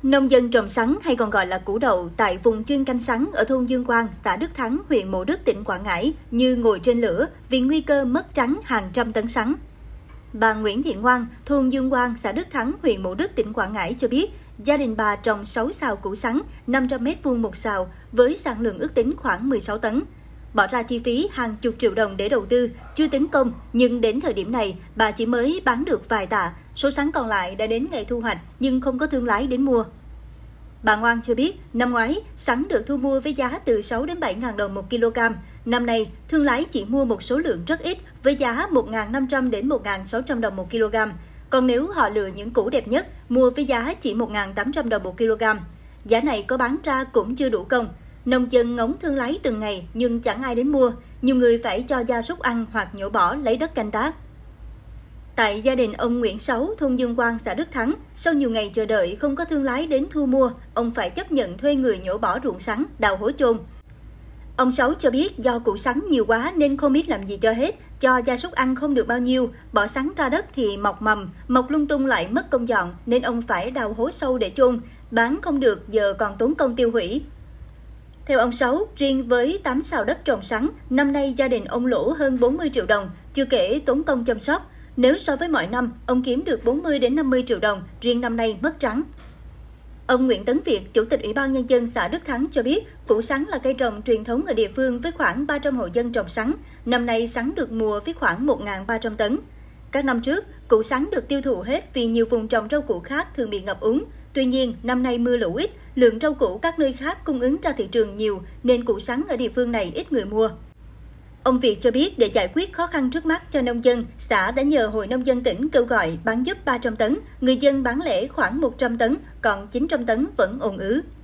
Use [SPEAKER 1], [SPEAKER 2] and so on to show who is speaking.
[SPEAKER 1] Nông dân trồng sắn hay còn gọi là củ đậu tại vùng chuyên canh sắn ở thôn Dương Quang, xã Đức Thắng, huyện Mộ Đức, tỉnh Quảng Ngãi như ngồi trên lửa vì nguy cơ mất trắng hàng trăm tấn sắn. Bà Nguyễn Thị Ngoan, thôn Dương Quang, xã Đức Thắng, huyện Mộ Đức, tỉnh Quảng Ngãi cho biết, gia đình bà trồng 6 sào củ sắn, 500 m² một sào với sản lượng ước tính khoảng 16 tấn. Bỏ ra chi phí hàng chục triệu đồng để đầu tư, chưa tính công, nhưng đến thời điểm này, bà chỉ mới bán được vài tạ, số sắn còn lại đã đến ngày thu hoạch nhưng không có thương lái đến mua. Bà Ngoan cho biết, năm ngoái, sắn được thu mua với giá từ 6 đến 7.000 đồng 1 kg. Năm nay, thương lái chỉ mua một số lượng rất ít với giá 1.500 đến 1.600 đồng 1 kg. Còn nếu họ lựa những củ đẹp nhất, mua với giá chỉ 1.800 đồng 1 kg. Giá này có bán ra cũng chưa đủ công. Nông dân ngóng thương lái từng ngày nhưng chẳng ai đến mua. Nhiều người phải cho gia súc ăn hoặc nhổ bỏ lấy đất canh tác. Tại gia đình ông Nguyễn Sáu, thôn Dương Quang, xã Đức Thắng, sau nhiều ngày chờ đợi không có thương lái đến thu mua, ông phải chấp nhận thuê người nhổ bỏ ruộng sắn, đào hố chôn. Ông Sáu cho biết do củ sắn nhiều quá nên không biết làm gì cho hết, cho gia súc ăn không được bao nhiêu, bỏ sắn ra đất thì mọc mầm, mọc lung tung lại mất công dọn nên ông phải đào hố sâu để chôn, bán không được giờ còn tốn công tiêu hủy. Theo ông Sáu, riêng với 8 sào đất trồng sắn, năm nay gia đình ông lỗ hơn 40 triệu đồng, chưa kể tốn công chăm sóc. Nếu so với mọi năm, ông kiếm được 40 đến 50 triệu đồng, riêng năm nay mất trắng. Ông Nguyễn Tấn Việt, Chủ tịch Ủy ban Nhân dân xã Đức Thắng cho biết, củ sắn là cây trồng truyền thống ở địa phương với khoảng 300 hộ dân trồng sắn. Năm nay sắn được mùa với khoảng 1.300 tấn. Các năm trước, củ sắn được tiêu thụ hết vì nhiều vùng trồng rau củ khác thường bị ngập úng. Tuy nhiên, năm nay mưa lũ ít, lượng rau củ các nơi khác cung ứng ra thị trường nhiều nên củ sắn ở địa phương này ít người mua. Ông Việt cho biết để giải quyết khó khăn trước mắt cho nông dân, xã đã nhờ Hội Nông dân tỉnh kêu gọi bán giúp 300 tấn, người dân bán lẻ khoảng 100 tấn, còn 900 tấn vẫn ùn ứ.